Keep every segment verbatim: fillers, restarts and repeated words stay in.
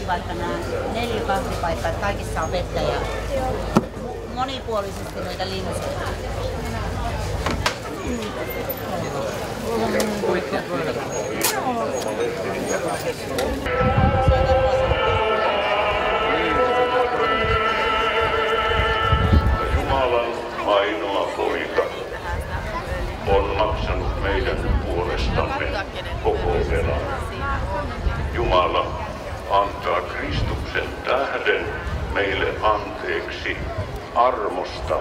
tehtiin vaikka nämä neljä kahvipaikkaa, että kaikissa on vettä ja monipuolisesti noita lintuja. Jumalan ainoa poika on maksanut meidän puolestamme koko velan. Jumala antaa Kristuksen tähden meille anteeksi armosta.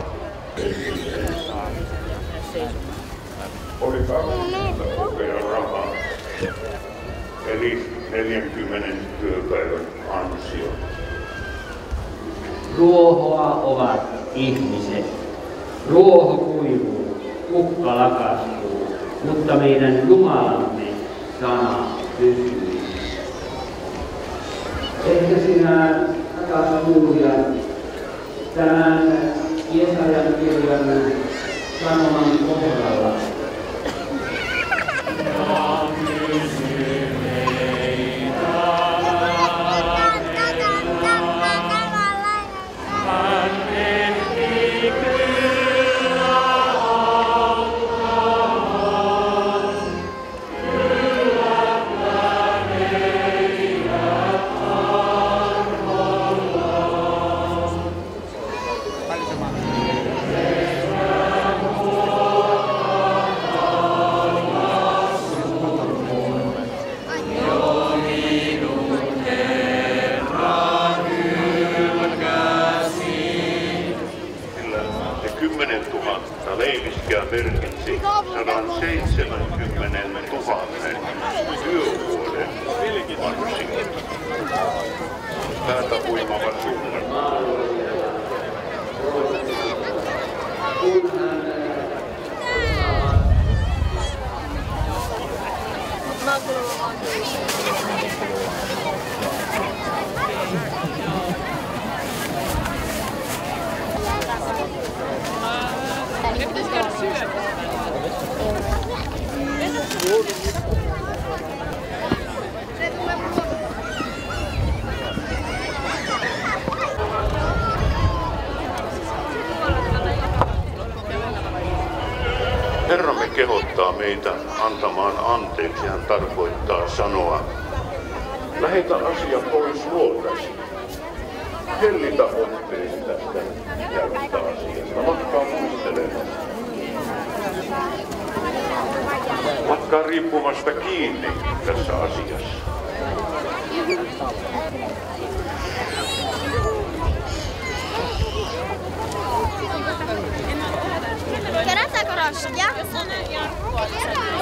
Oli kaksikymmentä kokeilla rahaa, eli neljänkymmenen työpäivän ansio. Ruohoa ovat ihmiset. Ruoho kuivuu, kukka lakastuu, mutta meidän Jumalamme sana pysyy. Ehkä sinä, rakas kuulija, tämän Jesajan kirjan sanoman kohdalla. kymmenentuhatta leiviskeä merkitsi sata seitsemänkymmentätuhatta työvuoden vanhuksia. Päätä huimava summa. Ne pitäisi käydä syömään. Herramme kehottaa meitä antamaan anteeksi. Hän tarkoittaa sanoa, lähetä asia pois luotasi. Hellitä otteesi tästä ikävästä asiasta. Lakkaa muistelemaan. Lakkaa riippumasta kiinni tässä asiassa. Kerätäänkö roskia?